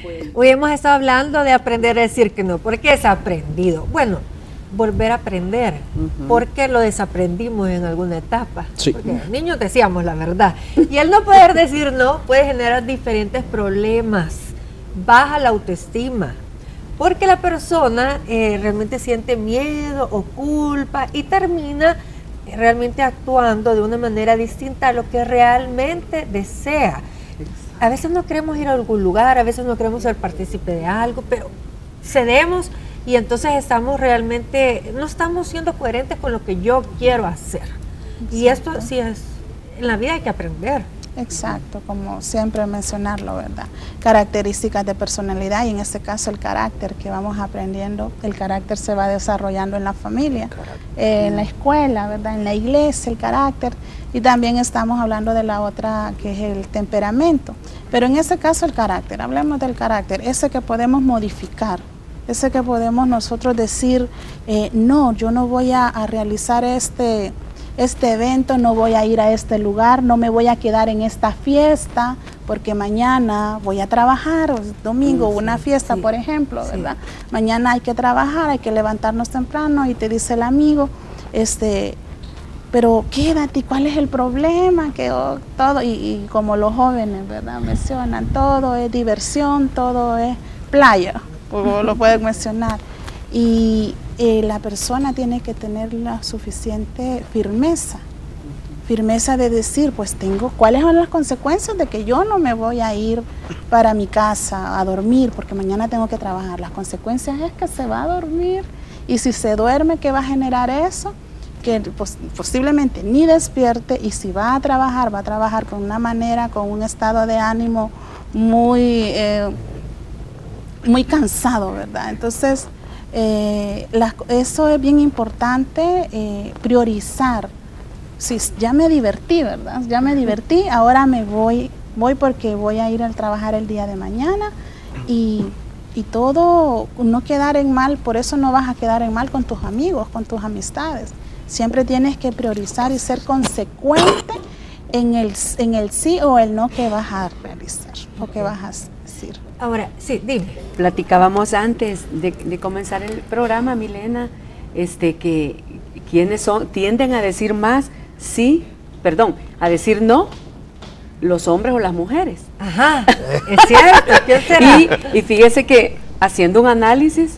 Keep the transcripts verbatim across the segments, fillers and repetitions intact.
Hoy hemos estado hablando de aprender a decir que no, porque es aprendido. Bueno, volver a aprender, uh-huh. porque lo desaprendimos en alguna etapa. Sí. Porque niños decíamos la verdad. Y el no poder decir no puede generar diferentes problemas. Baja la autoestima, porque la persona eh, realmente siente miedo o culpa y termina realmente actuando de una manera distinta a lo que realmente desea. A veces no queremos ir a algún lugar, a veces no queremos ser partícipe de algo, pero cedemos y entonces estamos realmente, no estamos siendo coherentes con lo que yo quiero hacer. Exacto. Y esto sí es, en la vida hay que aprender. Exacto, como siempre mencionarlo, ¿verdad? Características de personalidad y en este caso el carácter que vamos aprendiendo, el carácter se va desarrollando en la familia, eh, en la escuela, ¿verdad? En la iglesia, el carácter, y también estamos hablando de la otra que es el temperamento, pero en este caso el carácter, hablemos del carácter, ese que podemos modificar, ese que podemos nosotros decir, eh, no, yo no voy a, a realizar este... este evento, no voy a ir a este lugar, no me voy a quedar en esta fiesta, porque mañana voy a trabajar, domingo, sí, una fiesta, sí, por ejemplo, sí. ¿verdad? Mañana hay que trabajar, hay que levantarnos temprano y te dice el amigo, este, pero quédate, ¿cuál es el problema? Que oh, todo, y, y como los jóvenes, ¿verdad? Mencionan, todo es diversión, todo es playa, como lo pueden mencionar. Y eh, la persona tiene que tener la suficiente firmeza, firmeza de decir, pues tengo, ¿cuáles son las consecuencias de que yo no me voy a ir para mi casa a dormir porque mañana tengo que trabajar? Las consecuencias es que se va a dormir y si se duerme, ¿qué va a generar eso? Que pos posiblemente ni despierte y si va a trabajar, va a trabajar con una manera, con un estado de ánimo muy, eh, muy cansado, ¿verdad? Entonces, Eh, la, eso es bien importante, eh, priorizar. Si ya me divertí, ¿verdad? Ya me divertí, ahora me voy, voy porque voy a ir a trabajar el día de mañana y, y todo, no quedar en mal, por eso no vas a quedar en mal con tus amigos, con tus amistades. Siempre tienes que priorizar y ser consecuente en el, en el sí o el no que vas a realizar o que vas a decir. Ahora, sí, dime. Platicábamos antes de, de comenzar el programa, Milena, este, que quienes son, tienden a decir más sí, perdón, a decir no, los hombres o las mujeres. Ajá, es cierto, ¿qué será? Y, y fíjese que haciendo un análisis,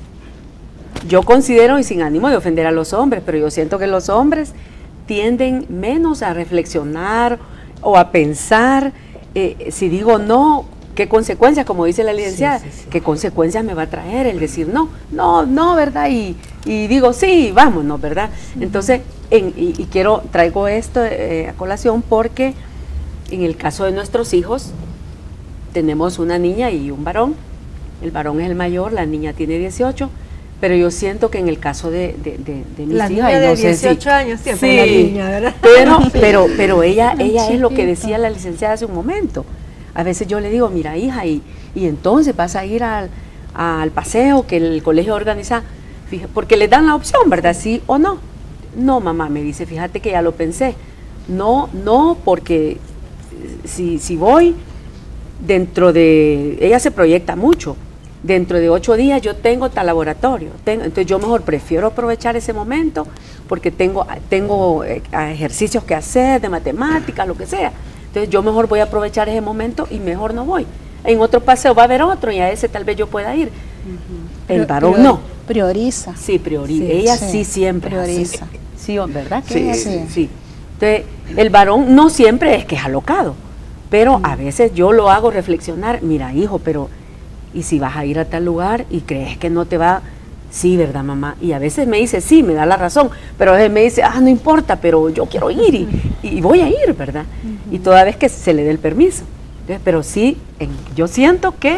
yo considero, y sin ánimo de ofender a los hombres, pero yo siento que los hombres tienden menos a reflexionar o a pensar, eh, si digo no, ¿qué consecuencias, como dice la licenciada, sí, sí, sí. qué consecuencias me va a traer el decir no? No, no, ¿verdad? Y, y digo, sí, vámonos, ¿verdad? Sí. Entonces, en, y, y quiero, traigo esto eh, a colación porque en el caso de nuestros hijos, tenemos una niña y un varón. El varón es el mayor, la niña tiene dieciocho, pero yo siento que en el caso de, de, de, de mis la hijas, niña de no dieciocho si, años siempre sí, la niña, ¿verdad? Pero, pero, pero ella, ella es lo que decía la licenciada hace un momento. A veces yo le digo, mira hija, y, y entonces vas a ir al, al paseo que el colegio organiza, fíjate, porque le dan la opción, ¿verdad? Sí o no. No, mamá, me dice, fíjate que ya lo pensé. No, no, porque si, si voy dentro de, ella se proyecta mucho, dentro de ocho días yo tengo tal laboratorio, tengo, entonces yo mejor prefiero aprovechar ese momento porque tengo, tengo eh, ejercicios que hacer de matemáticas, lo que sea. Entonces yo mejor voy a aprovechar ese momento y mejor no voy. En otro paseo va a haber otro y a ese tal vez yo pueda ir. Uh-huh. El varón no. Prioriza. Sí, prioriza. Sí, ella sí, sí siempre. Prioriza. Sí, ¿verdad? Sí, sí, sí. sí. Entonces, el varón no siempre es que es alocado, pero uh-huh. a veces yo lo hago reflexionar. Mira, hijo, pero ¿y si vas a ir a tal lugar y crees que no te va? Sí, ¿verdad, mamá? Y a veces me dice, sí, me da la razón, pero a veces me dice, ah, no importa, pero yo quiero ir y, y voy a ir, ¿verdad? Uh-huh. Y toda vez que se le dé el permiso. Entonces, pero sí, en, yo siento que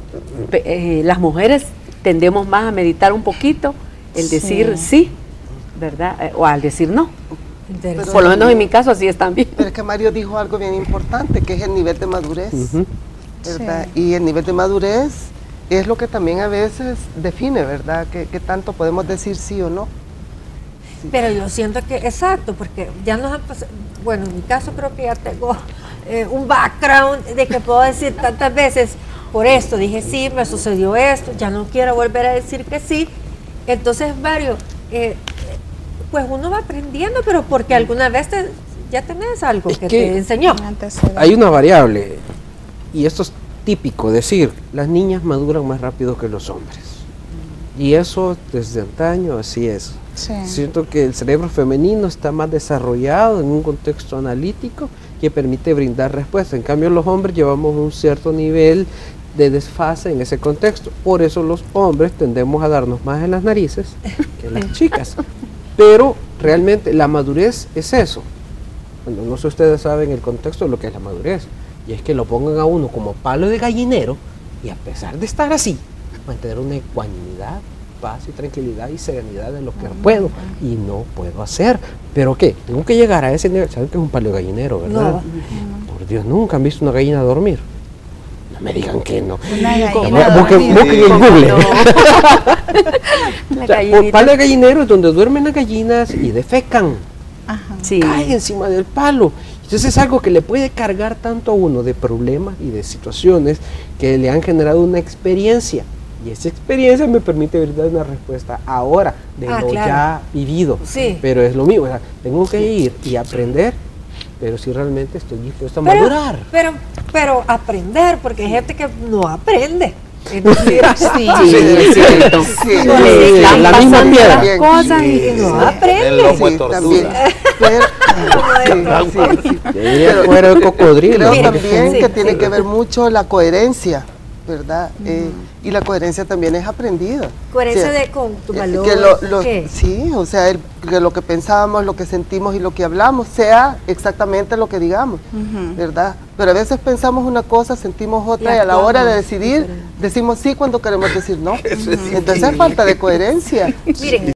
eh, las mujeres tendemos más a meditar un poquito, el decir sí, sí ¿verdad? Eh, o al decir no. Pero por lo menos en mi caso así es también. Pero es que Mario dijo algo bien importante, que es el nivel de madurez, uh-huh. ¿verdad? Sí. Y el nivel de madurez es lo que también a veces define, ¿verdad? Que, que tanto podemos decir sí o no. Sí. Pero yo siento que, exacto, porque ya nos han pasado, bueno, en mi caso creo que ya tengo eh, un background de que puedo decir tantas veces, por esto dije sí, me sucedió esto, ya no quiero volver a decir que sí. Entonces, varios, eh, pues uno va aprendiendo, pero porque alguna vez te, ya tenés algo que, que te enseñó. Hay una variable, y esto es típico, decir, las niñas maduran más rápido que los hombres. Y eso desde antaño así es. Sí. Siento que el cerebro femenino está más desarrollado en un contexto analítico que permite brindar respuestas. En cambio, los hombres llevamos un cierto nivel de desfase en ese contexto. Por eso los hombres tendemos a darnos más en las narices que las chicas. Pero realmente la madurez es eso. Bueno, no sé si ustedes saben el contexto de lo que es la madurez. Y es que lo pongan a uno como palo de gallinero y a pesar de estar así, mantener una ecuanimidad, paz y tranquilidad y serenidad de lo que puedo y no puedo hacer. ¿Pero qué? Tengo que llegar a ese nivel. ¿Saben que es un palo de gallinero, verdad? No. Por Dios, nunca han visto una gallina dormir. No me digan que no. Una gallina busquen, busquen en Google. No. O sea, palo de gallinero es donde duermen las gallinas y defecan. Ajá. Sí. Cae encima del palo. Entonces es algo que le puede cargar tanto a uno de problemas y de situaciones que le han generado una experiencia. Y esa experiencia me permite brindar una respuesta ahora de ah, lo claro. ya vivido. Sí. Pero es lo mismo, o sea, tengo que ir y aprender, pero si realmente estoy dispuesto a pero, madurar. Pero, pero aprender, porque hay gente que no aprende. Es decir, sí, sí, es cierto. Sí, sí, sí, la, la misma piedra. Las cosas sí, y no sí, aprende. El lomo de tortuga. Pero fuera el cocodrilo. Creo también sí, que sí, tiene sí. que ver mucho la coherencia, ¿verdad? Uh-huh. eh, y la coherencia también es aprendida. Coherencia o sea, de con tu valor. Que lo, lo, sí, o sea, el, que lo que pensamos, lo que sentimos y lo que hablamos sea exactamente lo que digamos, uh-huh. ¿verdad? Pero a veces pensamos una cosa, sentimos otra y, y a la hora de decidir, decimos sí cuando queremos decir no. Uh-huh. Entonces es falta de coherencia. Miren,